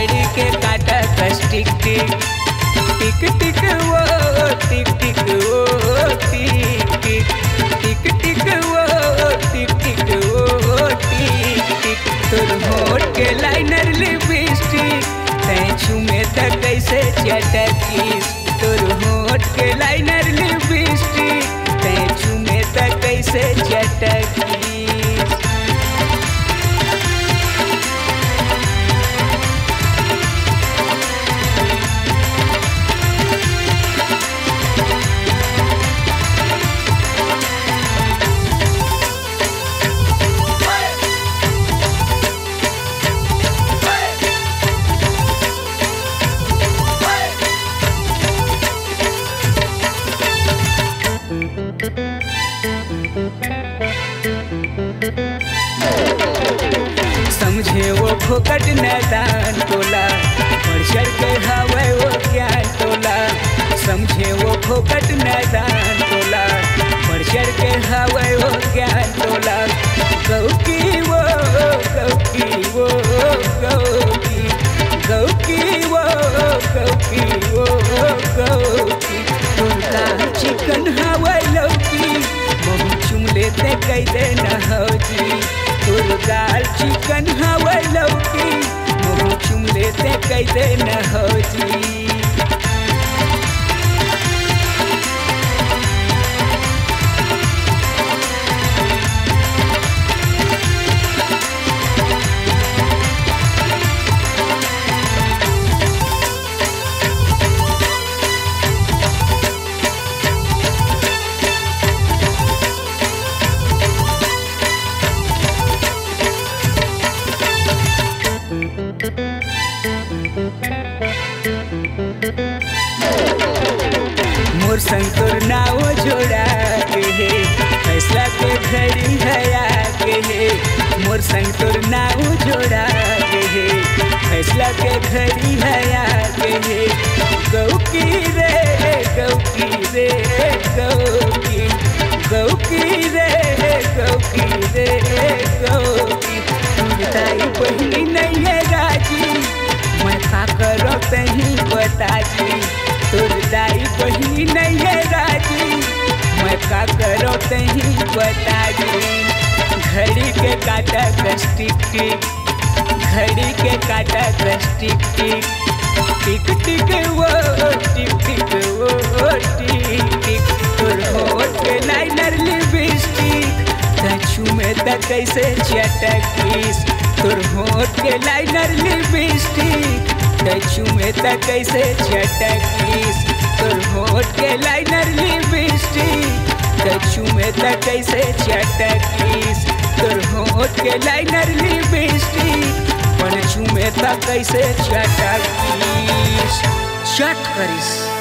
घड़ी के काटा कस टिक टिक टिक टिक वो टिक टिक वो टिक टिक टिक टिक वो टिक टिक वो टिक टिक तोर होठ के लाइनर लिपस्टिक तैं छुमे तक कैसे चटकीस तोर होठ के लाइनर लिपस्टिक तैं छुमे तक कैसे चटकीस। समझे वो फोकट मैदान तोला बढ़ चढ़ के हवे वो ज्ञान तोला समझे वो फोकट मैदान तोला बढ़ चढ़ के हवे वो ज्ञान तोला गौकी वो गौकी वो गौकी गौकी वो गौकी वो गौकी तुरका चिकन हवे लौकी बहु चुम लेते कई दे न हो जी तुरगाल चिकन हवे लौकी मुँह चुम लेते कई दे न हो जी। मोर संग तोर नाव जोड़ा के है फैसला के घड़ी हया के है मोर संग तोर नाव जोड़ा के है फैसला के घड़ी हया के है गौकी रे गौकी रे गौकी गौकी रे गौकी रे गौकी ताई बहनी नहीं है राजी मैं का करो तही बता जी तोर दाई बहनी नहीं है राजी मैं का करो तही बता जी। घड़ी के काटा कस टिक टिक घड़ी के काटा कस टिक टिक टिक टिक वो टिक टिक वो टिक टिक तोर होठ के लाइनर लिपस्टिक तैं छुमे तक कैसे चटकीस तोर होठ के लाइनर लिपस्टिक तैं छुमे तक कैसे चटकीस तोर होठ के लाइनर लिपस्टिक तैं छुमे तक कैसे चटकीस तोर होठ के लाइनर लिपस्टिक पण छुमे तक कैसे चटकीस चट करिस।